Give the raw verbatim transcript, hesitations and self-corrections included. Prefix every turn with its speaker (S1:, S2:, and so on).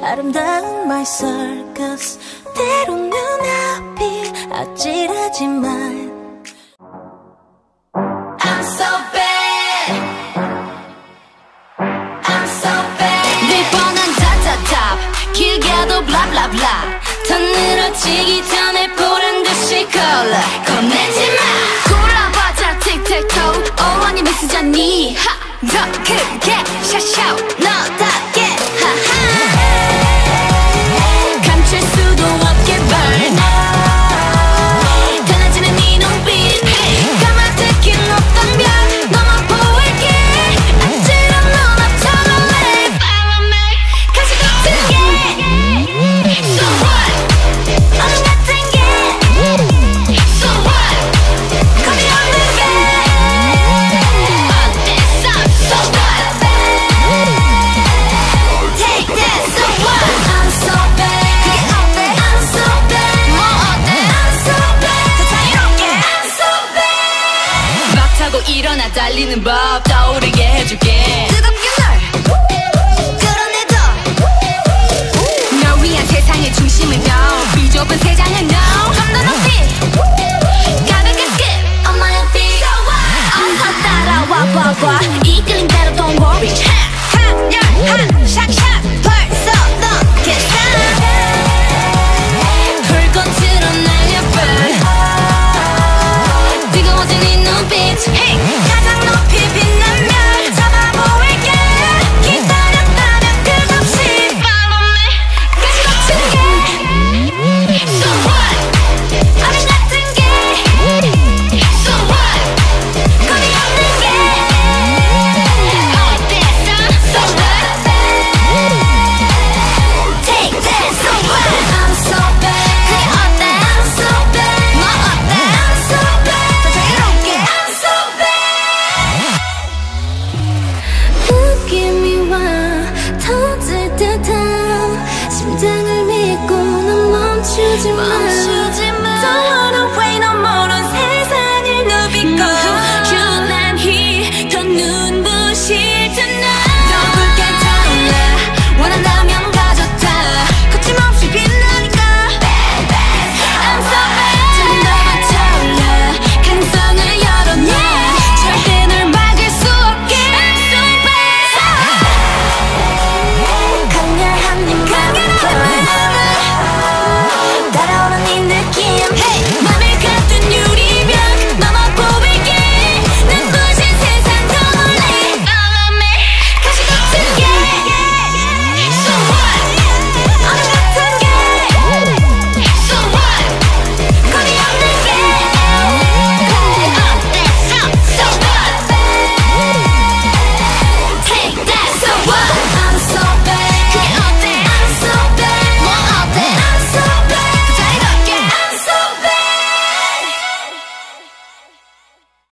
S1: 아름다운 my circus. 때론 눈앞이 아찔하지만 I'm so bad, I'm so bad. 네 뻔한 타타탑 길게도 블라블라블라 더 늘어지기 전에 보란듯이 골라 겁내지마. 골라봐자 틱틱톡 어머니 미스잖니. 더 크게 샤샤우 너답게 하하. 감출 수도 없게 burn. 달라지는 네 눈빛 까마득히 높던 벽 넘어 보일게. 아찔한 눈앞처럼 내 Follow me 가시 같은 게 So what 얼음 같은 게 So what 겁이 없는 게 어땠어 So what Take that So what I'm so bad 그게 어때 I'm so bad 뭐 어때 I'm so bad 더 자유롭게 I'm so bad 막 타고 일어나 달리는 법 떠오르게 해줄게. 뜨겁게 널 끌어내줘. 널 위한 세상의 중심을 know. 비좁은 세상을 know. 좀 더 높이 가볍게 skip on my feet. So what 어서 따라와 봐봐 이끌린 대로 don't worry. 한열한 샥샥 벌써 넌 괜찮아. 불꽃으로 날려burn. 뜨거워진 이 눈빛 가장 높이 빛나면 잡아 보일게. 기다렸다면 끝없이 Follow me 가시 같은 게 So what 얼음 같은 게 So what 겁이 없는 게 어땠어 So what Take that So what I'm so bad 그게 어때 I'm so bad 뭐 어때 I'm so bad 더 자유롭게 I'm so bad. 느낌이 와 터질 듯한 심장을 믿고 난 멈추지 마.